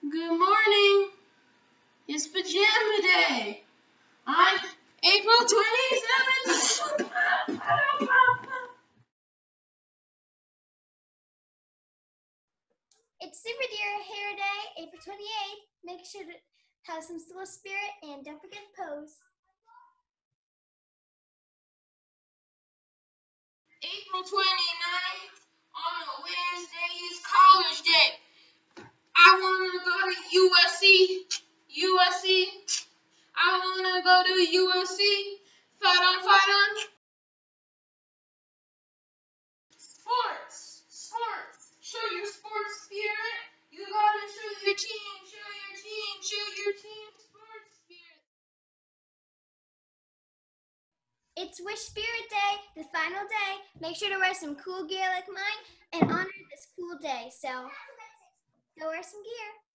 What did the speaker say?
Good morning. It's pajama day on April 27th. It's Super Deer Hair Day, April 28th. Make sure to have some school spirit and don't forget to pose. April 29th on a Wednesday is College Day. I want to go to USC. I want to go to USC. Fight on. Sports. Show your sports spirit. You gotta show your team. Show your team sports spirit. It's Wish Spirit Day, the final day. Make sure to wear some cool gear like mine and honor this cool day. So go wear some gear.